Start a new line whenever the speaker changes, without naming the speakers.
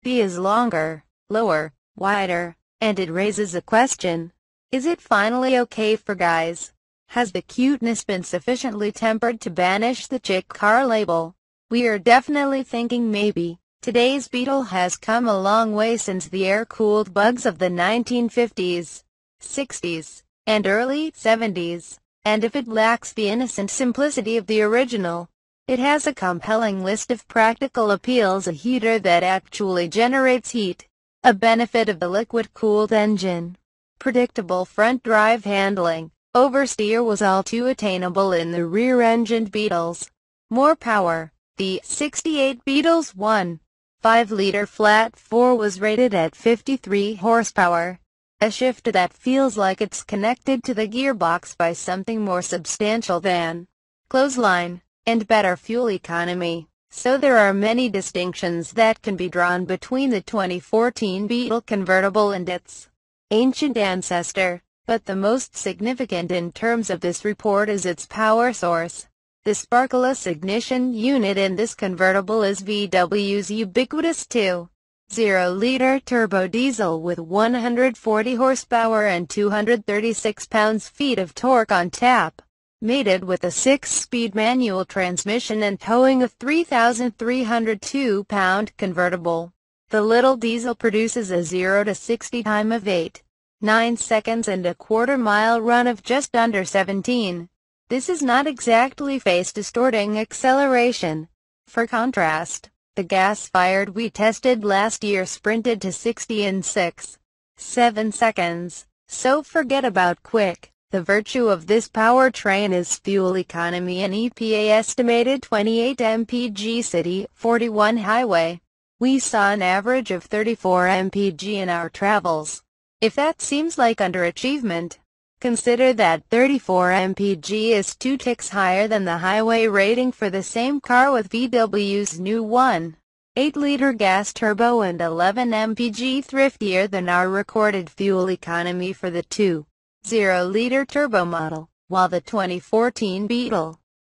B is longer, lower, wider, and it raises a question. Is it finally okay for guys? Has the cuteness been sufficiently tempered to banish the chick car label? We are definitely thinking maybe. Today's Beetle has come a long way since the air-cooled bugs of the 1950s, 60s, and early 70s, and if it lacks the innocent simplicity of the original, it has a compelling list of practical appeals: a heater that actually generates heat, a benefit of the liquid-cooled engine, predictable front-drive handling, oversteer was all too attainable in the rear-engined Beetles, more power. The 68 Beetles 1.5-liter flat 4 was rated at 53 horsepower, a shift that feels like it's connected to the gearbox by something more substantial than clothesline, and better fuel economy. So there are many distinctions that can be drawn between the 2014 Beetle convertible and its ancient ancestor, but the most significant in terms of this report is its power source. The sparkless ignition unit in this convertible is VW's ubiquitous 2.0-liter turbo diesel with 140 horsepower and 236 pounds-feet of torque on tap, mated with a 6-speed manual transmission and towing a 3,302-pound convertible. The little diesel produces a 0 to 60 time of 8.9 seconds and a quarter-mile run of just under 17. This is not exactly face-distorting acceleration. For contrast, the gas-fired we tested last year sprinted to 60 in 6.7 seconds. So forget about quick. The virtue of this powertrain is fuel economy and EPA estimated 28 mpg city, 41 highway. We saw an average of 34 mpg in our travels. If that seems like underachievement, consider that 34 mpg is 2 ticks higher than the highway rating for the same car with VW's new 1.8-liter gas turbo and 11 mpg thriftier than our recorded fuel economy for the 2.0-liter turbo model, while the 2014 Beetle